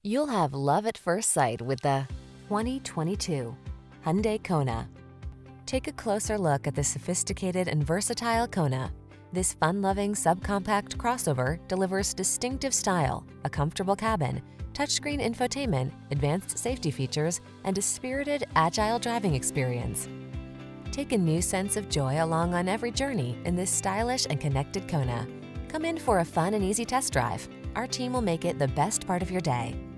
You'll have love at first sight with the 2022 Hyundai Kona. Take a closer look at the sophisticated and versatile Kona. This fun-loving subcompact crossover delivers distinctive style, a comfortable cabin, touchscreen infotainment, advanced safety features, and a spirited, agile driving experience. Take a new sense of joy along on every journey in this stylish and connected Kona. Come in for a fun and easy test drive. Our team will make it the best part of your day.